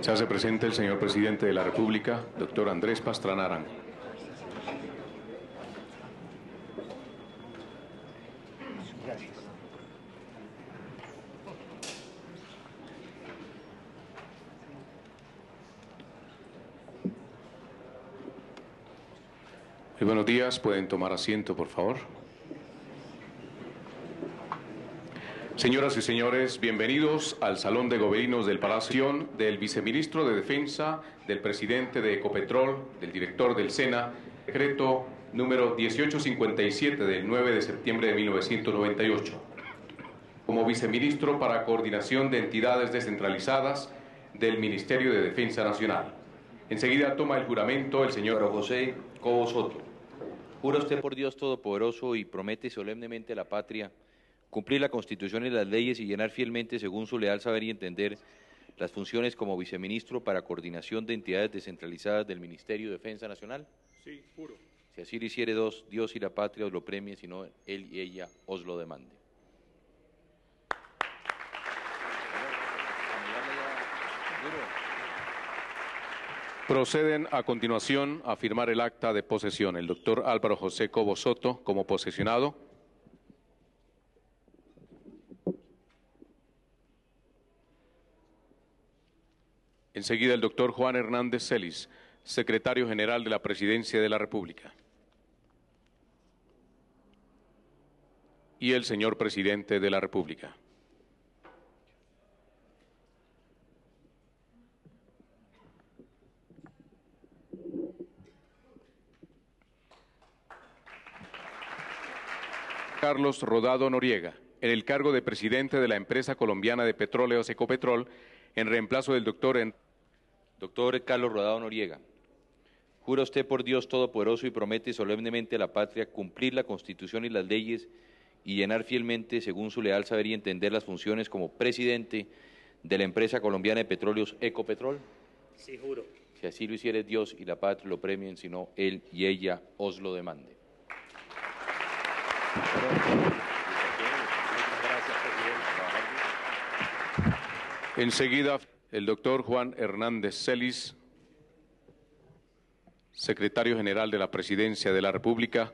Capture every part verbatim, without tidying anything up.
Se hace presente el señor presidente de la República, doctor Andrés Pastrana Arango. Muy buenos días, pueden tomar asiento, por favor. Señoras y señores, bienvenidos al Salón de Gobelinos del Palacio del Viceministro de Defensa, del Presidente de Ecopetrol, del Director del SENA, decreto número dieciocho cincuenta y siete del nueve de septiembre de mil novecientos noventa y ocho. Como Viceministro para Coordinación de Entidades Descentralizadas del Ministerio de Defensa Nacional. Enseguida toma el juramento el señor José Cobo Soto. Jura usted por Dios Todopoderoso y promete solemnemente a la patria cumplir la Constitución y las leyes y llenar fielmente, según su leal saber y entender, las funciones como Viceministro para Coordinación de Entidades Descentralizadas del Ministerio de Defensa Nacional. Sí, juro. Si así lo hiciere dos, Dios y la patria os lo premien, si no él y ella os lo demande. Proceden a continuación a firmar el acta de posesión el doctor Álvaro José Cobo Soto como posesionado. Enseguida el doctor Juan Hernández Celis, secretario general de la Presidencia de la República. Y el señor presidente de la República. Carlos Rodado Noriega, en el cargo de presidente de la empresa colombiana de petróleos Ecopetrol, en reemplazo del doctor en... Doctor Carlos Rodado Noriega, jura usted por Dios Todopoderoso y promete solemnemente a la patria cumplir la Constitución y las leyes y llenar fielmente, según su leal saber y entender, las funciones como presidente de la empresa colombiana de petróleos Ecopetrol. Sí, juro. Si así lo hiciere Dios y la patria lo premien, si no él y ella os lo demande. Enseguida, el doctor Juan Hernández Celis, secretario general de la Presidencia de la República.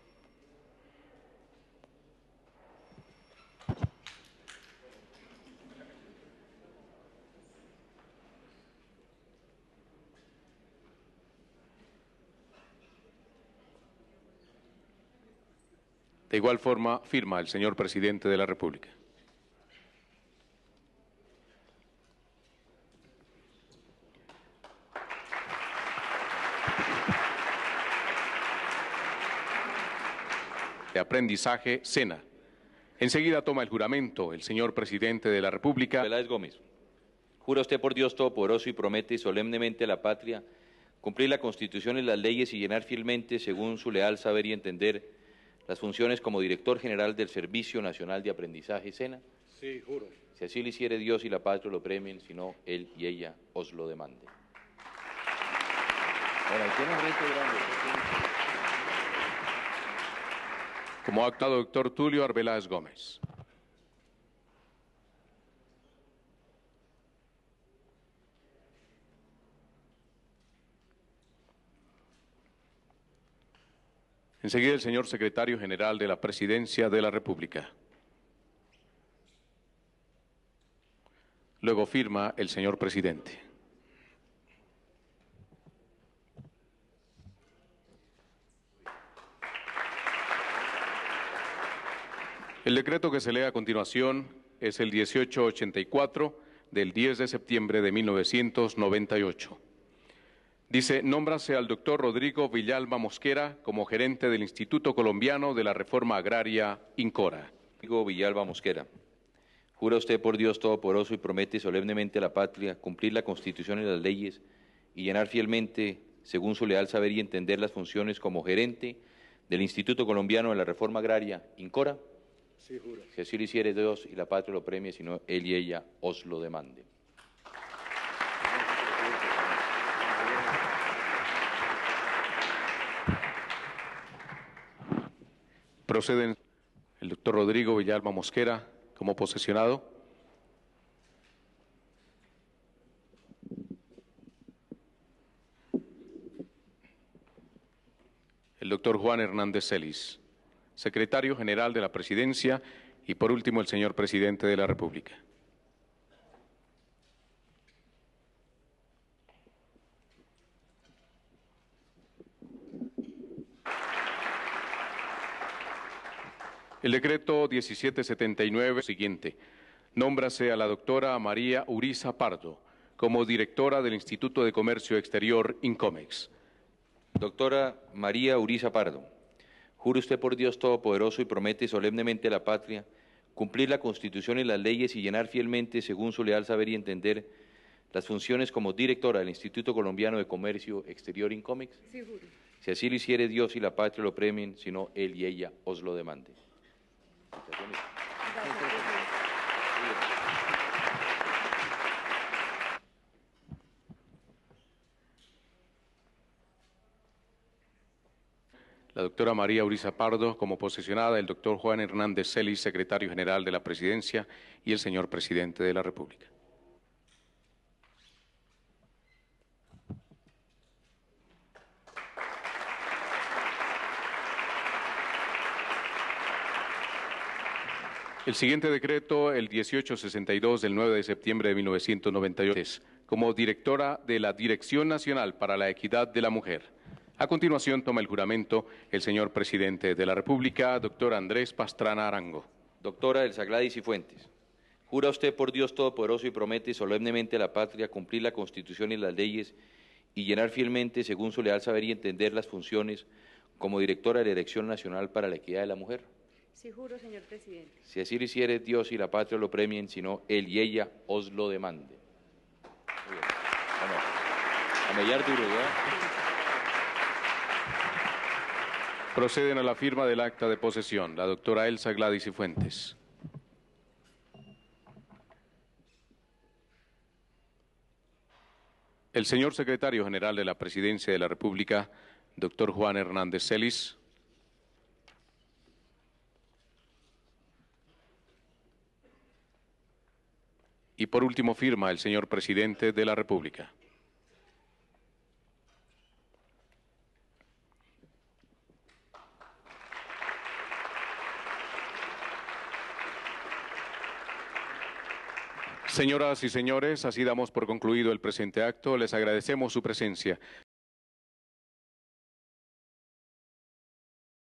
De igual forma, firma el señor presidente de la República. De aprendizaje, SENA. Enseguida toma el juramento el señor presidente de la República. Peláez Gómez, jura usted por Dios Todopoderoso y promete solemnemente a la patria cumplir la Constitución y las leyes y llenar fielmente, según su leal saber y entender, las funciones como Director General del Servicio Nacional de Aprendizaje, SENA. Sí, juro. Si así lo hiciere Dios y la patria lo premien, si no él y ella os lo demande. Bueno, ahí tiene un reto grande. Como acta, doctor Tulio Arbeláez Gómez. Enseguida el señor secretario general de la Presidencia de la República. Luego firma el señor presidente. El decreto que se lee a continuación es el dieciocho ochenta y cuatro del diez de septiembre de mil novecientos noventa y ocho. Dice, nómbrase al doctor Rodrigo Villalba Mosquera como gerente del Instituto Colombiano de la Reforma Agraria, INCORA. Rodrigo Villalba Mosquera, jura usted por Dios Todopoderoso y promete solemnemente a la patria cumplir la Constitución y las leyes y llenar fielmente, según su leal saber y entender, las funciones como gerente del Instituto Colombiano de la Reforma Agraria, INCORA. Sí, juro. Si así lo hiciere Dios y la patria lo premie, si no él y ella os lo demande. Proceden el doctor Rodrigo Villalba Mosquera como posesionado. el doctor Juan Hernández Celis, secretario general de la Presidencia, y por último el señor presidente de la República. El decreto diecisiete setenta y nueve siguiente. Nómbrase a la doctora María Uriza Pardo como directora del Instituto de Comercio Exterior INCOMEX. Doctora María Uriza Pardo, jura usted por Dios Todopoderoso y promete solemnemente a la patria cumplir la Constitución y las leyes y llenar fielmente, según su leal saber y entender, las funciones como directora del Instituto Colombiano de Comercio Exterior INCOMEX. Sí, juro. Si así lo hiciere, Dios y la patria lo premien, si no, él y ella os lo demanden. La doctora María Uriza Pardo, como posesionada, el doctor Juan Hernández Celis, secretario general de la Presidencia, y el señor presidente de la República. El siguiente decreto, el dieciocho sesenta y dos del nueve de septiembre de mil novecientos noventa y ocho, es como directora de la Dirección Nacional para la Equidad de la Mujer. A continuación toma el juramento el señor presidente de la República, doctor Andrés Pastrana Arango. Doctora Elsa Gladys Cifuentes, jura usted por Dios Todopoderoso y promete solemnemente a la patria cumplir la Constitución y las leyes y llenar fielmente, según su leal saber y entender, las funciones como directora de la Dirección Nacional para la Equidad de la Mujer. Sí, juro, señor presidente. Si así lo hiciere, Dios y la patria lo premien, si no, él y ella os lo demanden. Muy bien. Bueno, a mellar duro, ¿verdad? Proceden a la firma del acta de posesión, la doctora Elsa Gladys Cifuentes. El señor secretario general de la Presidencia de la República, doctor Juan Hernández Celis. Y por último firma el señor presidente de la República. Señoras y señores, así damos por concluido el presente acto. Les agradecemos su presencia.